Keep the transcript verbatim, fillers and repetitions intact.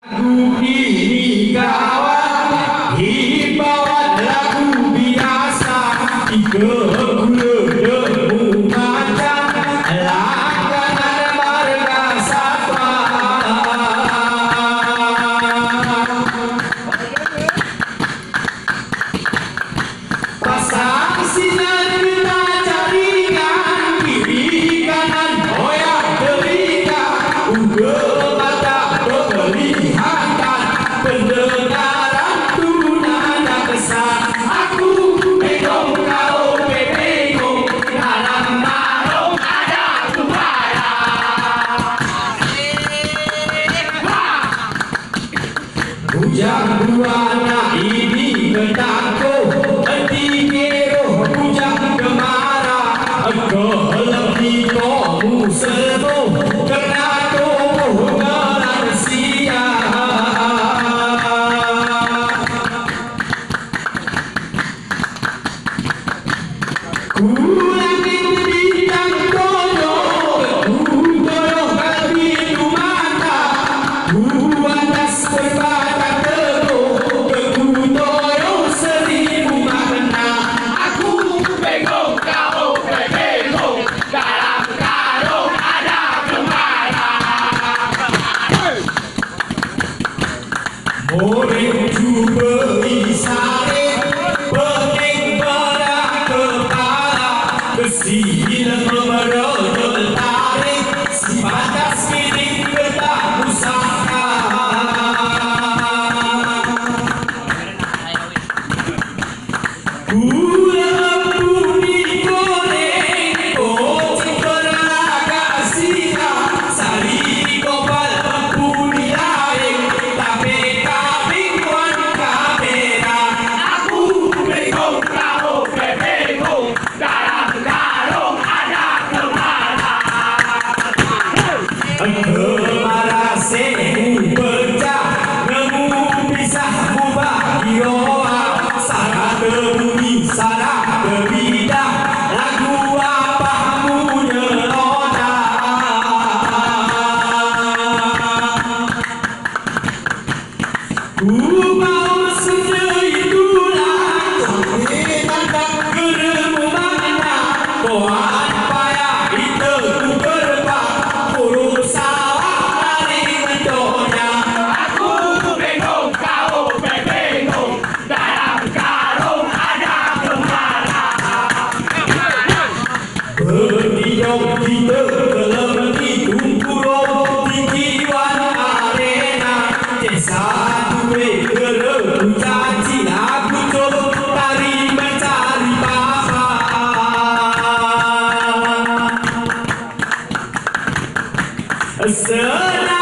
Lagu ini kawan himbauan lagu biasa tiga gula debu macam langganan marga satwa pasang sinar kita jaringan kiri kanan hoyak telinga unggul pendengaran tunana kesan aku bengong kau bengong dalam marung ada kuara hujan buana ini ketako henti kero hujan kemara aku lebih kamu seru kena tubuh gelar siang Kulang bintang toyo, kutoyo kali mata, ku atas berbatang teguh, kutoyo seribu makna. Aku bengong, kau bengong, dalam karung ada gembala. Boleh cuba isare, pening berak kepala. Sila memerot tarik si batas miring getah pusaka gula budi goreng kocik berlaga sila sari kopal budi lain tapi kambing wan kamera aku bengong kau bengong dalam Kemara sehu pecah nemu pisah kubah kioa salah terbunyi salah berbeda lagu apa menyelona ku mau senja itulah sampai tandang geremu mana koan payah itu ku berbak Berdiam kita kelebih tungkurong tinggi warna arena Desa duwe kelebih janji lagu colok tari mencari pasangan Senang